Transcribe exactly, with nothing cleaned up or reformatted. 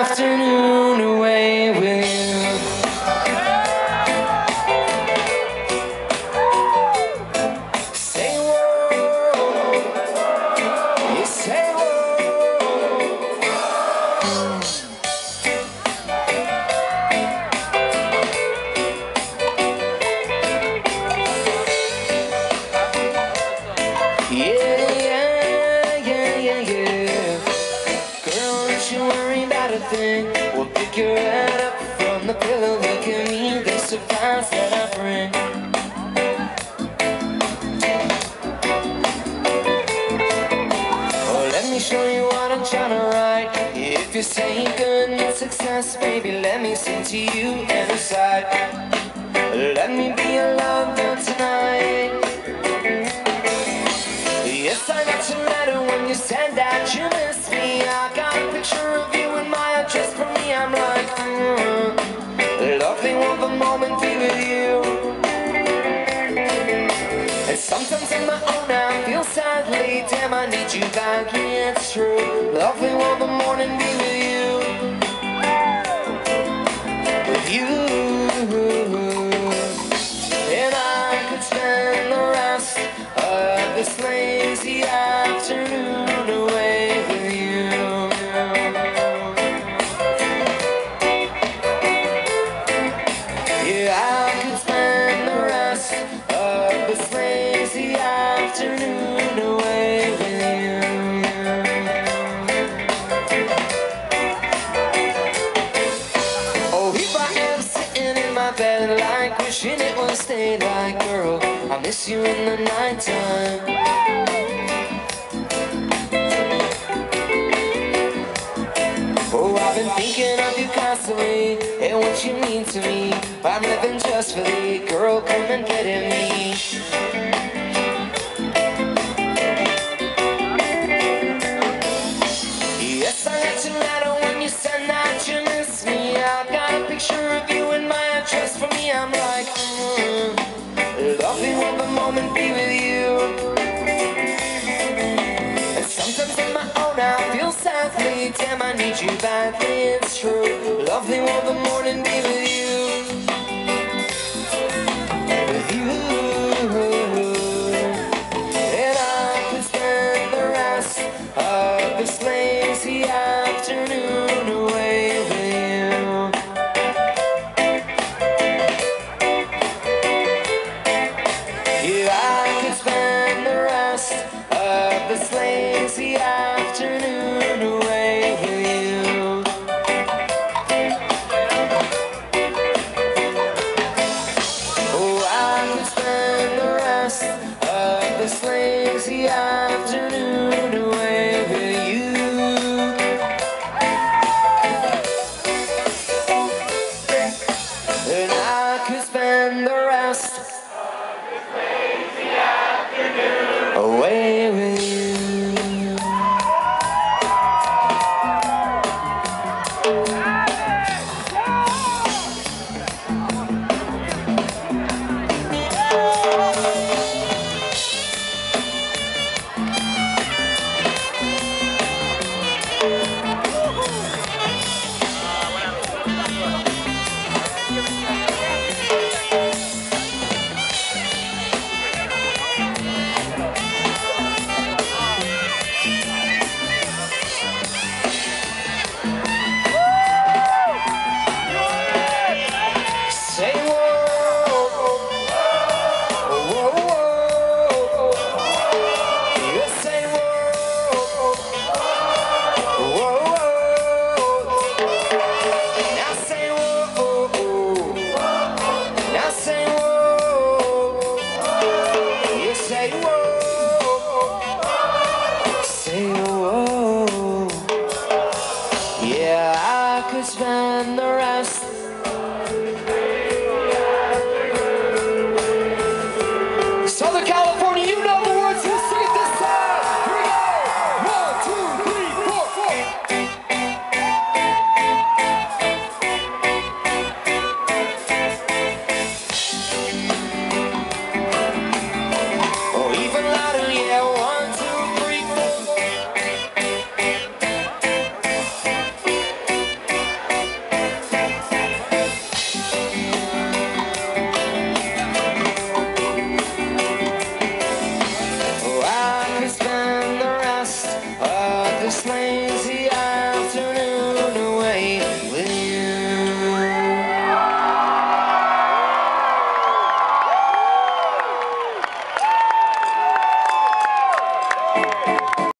afternoon away with you. Say whoa, you say whoa. Yeah, yeah, yeah, yeah, yeah. Girl, don't you worry about a thing. We'll pick your head up from the pillow. Look at me, the surprise that I bring. Oh, let me show you what I'm trying to write. If you're saying good and success, baby, let me sing to you and recite. Let me be your lover tonight. Yes, I got your letter when you said that you miss me. I got a picture of you and my address for me. I'm like, mm, lovely one the moment be with you. And sometimes on my own I feel sadly, damn I need you back, yeah it's true. Lovely one the morning be with you. With you. And I could spend the rest of this lazy afternoon away with you. Yeah, I could spend the rest of this lazy afternoon away with you. Oh, if I am sitting in my bed like wishing it was daylight, girl, I miss you in the nighttime. Oh, I've been thinking of you constantly and what you mean to me. I'm living just for thee, girl, come and get at me. Yes, I got your letter when you said that you miss me. I got a picture of you and my address for me. I'm like, mm, lovely one the moment be with you. And sometimes on my own I feel sadly, damn I need you badly, it's true. Lovely one the morning be with you. With you. And I could spend the rest of this lazy afternoon away with you. Yeah, I could spend the rest of this lazy afternoon away with you. Oh, I could spend the rest of this lazy afternoon away with you. And I could spend the rest away with you. Say whoa, whoa, whoa. You say whoa, whoa, whoa. Now say whoa, now say whoa. You say whoa, say whoa. Yeah, I could spend the rest. Southern California, you know the words, you sing it this time. Here we go. One, two, three, four, four. Oh, even louder, yeah. One, two, three, four. way.